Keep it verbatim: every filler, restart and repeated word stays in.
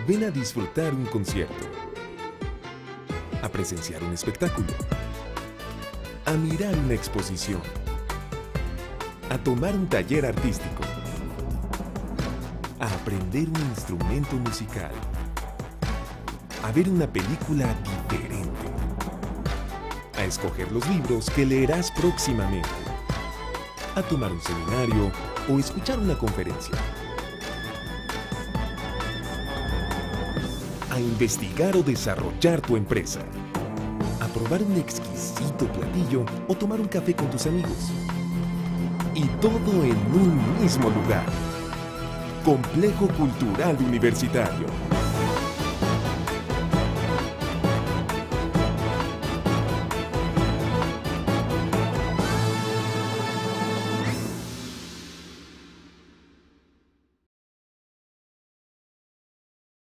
Ven a disfrutar un concierto, a presenciar un espectáculo, a mirar una exposición, a tomar un taller artístico, a aprender un instrumento musical, a ver una película diferente, a escoger los libros que leerás próximamente, a tomar un seminario o escuchar una conferencia, a investigar o desarrollar tu empresa, a probar un exquisito platillo o tomar un café con tus amigos. Y todo en un mismo lugar. Complejo Cultural Universitario.